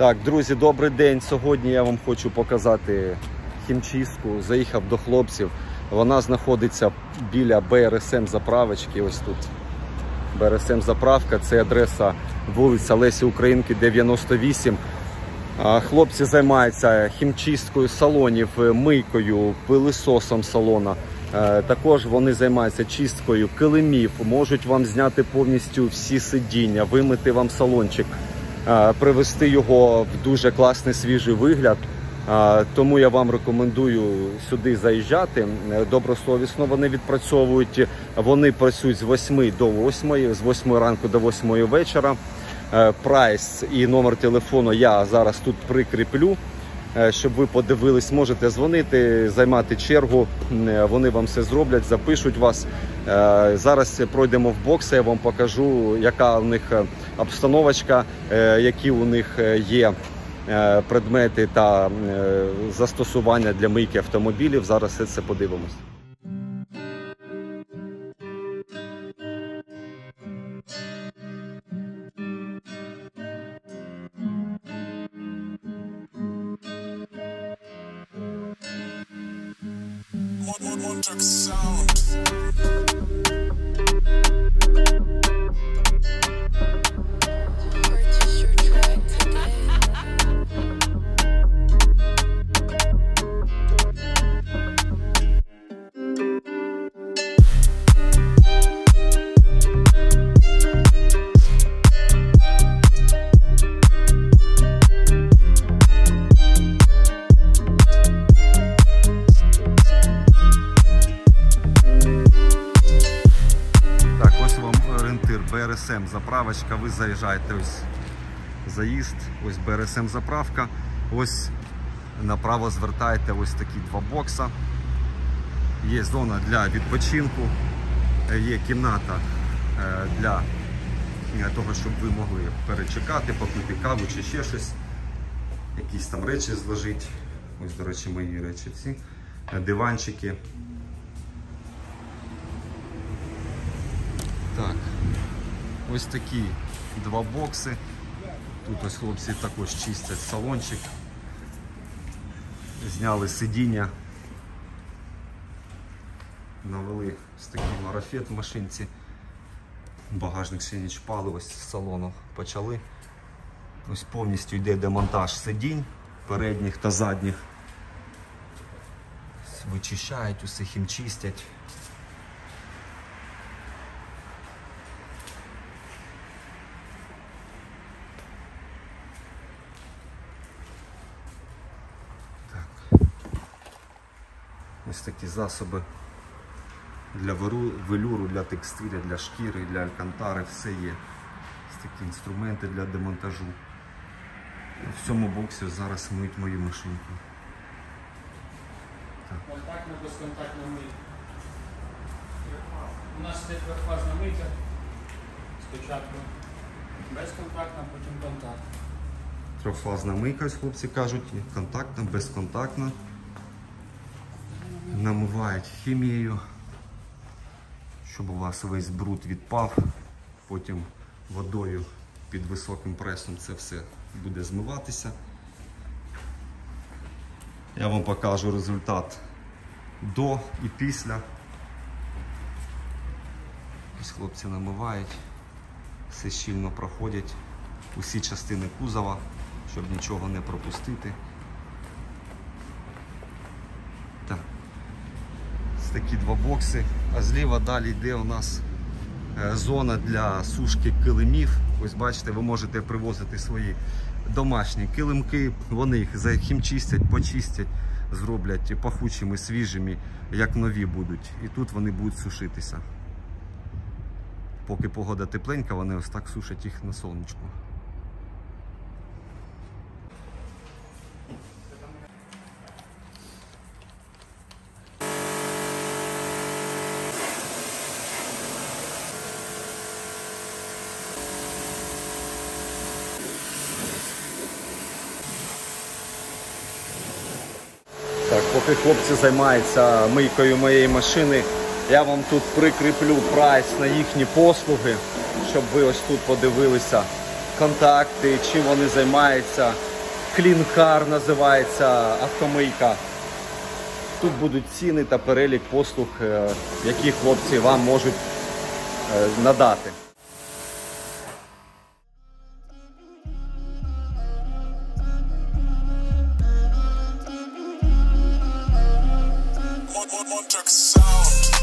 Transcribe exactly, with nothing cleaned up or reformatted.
Так, друзі, добрий день. Сьогодні я вам хочу показати хімчистку. Заїхав до хлопців. Вона знаходиться біля Б Р С М заправочки. Ось тут Б Р С М заправка. Це адреса вулиця Лесі Українки, дев'яносто вісім. Хлопці займаються хімчисткою салонів, мийкою, пилисосом салона. Також вони займаються чисткою килимів, можуть вам зняти повністю всі сидіння, вимити вам салончик, привести його в дуже класний свіжий вигляд. Тому я вам рекомендую сюди заїжджати. Добросовісно вони відпрацьовують. Вони працюють з восьми до восьмої, з восьмої ранку до восьмої вечора. Прайс і номер телефону я зараз тут прикріплю, щоб ви подивились. Можете дзвонити, займати чергу, вони вам все зроблять, запишуть вас. Зараз пройдемо в бокс, я вам покажу, яка у них обстановочка, які у них є предмети та застосування для мийки автомобілів. Зараз все це подивимось. Б Р С М заправочка, ви заїжджаєте, ось заїзд, ось Б Р С М заправка, ось направо звертаєте, ось такі два бокса, є зона для відпочинку, є кімната для того, щоб ви могли перечекати, попити каву чи ще щось, якісь там речі зложити, ось, до речі, мої речі ці, диванчики. Так. Ось такі два бокси. Тут ось хлопці також чистять салончик. Зняли сидіння. Навели ось такий марафет в машинці. Багажник ще не чпали, ось з салону почали. Ось повністю йде демонтаж сидінь передніх та задніх. Вичищають, усе хімчистять. Ось такі засоби для велюру, для текстиля, для шкіри, для алькантари, все є. Ось такі інструменти для демонтажу. В цьому боксі зараз миють мою машинку. Контактна, безконтактна мийка. У нас є трьохфазна мийка. Спочатку безконтактна, потім контактна. Трьохфазна мийка, ось хлопці кажуть, контактна, безконтактна. Намивають хімією, щоб у вас весь бруд відпав, потім водою під високим пресом це все буде змиватися. Я вам покажу результат до і після. Ось хлопці намивають, все щільно проходять усі частини кузова, щоб нічого не пропустити. Так. Такі два бокси, а зліва далі йде у нас зона для сушки килимів. Ось бачите, ви можете привозити свої домашні килимки, вони їх захімчистять, почистять, зроблять пахучими, свіжими, як нові будуть. І тут вони будуть сушитися. Поки погода тепленька, вони ось так сушать їх на сонечку. Так, поки хлопці займаються мийкою моєї машини, я вам тут прикріплю прайс на їхні послуги, щоб ви ось тут подивилися. контакти, чим вони займаються. Клінкар називається автомийка. Тут будуть ціни та перелік послуг, які хлопці вам можуть надати. Montreux sound.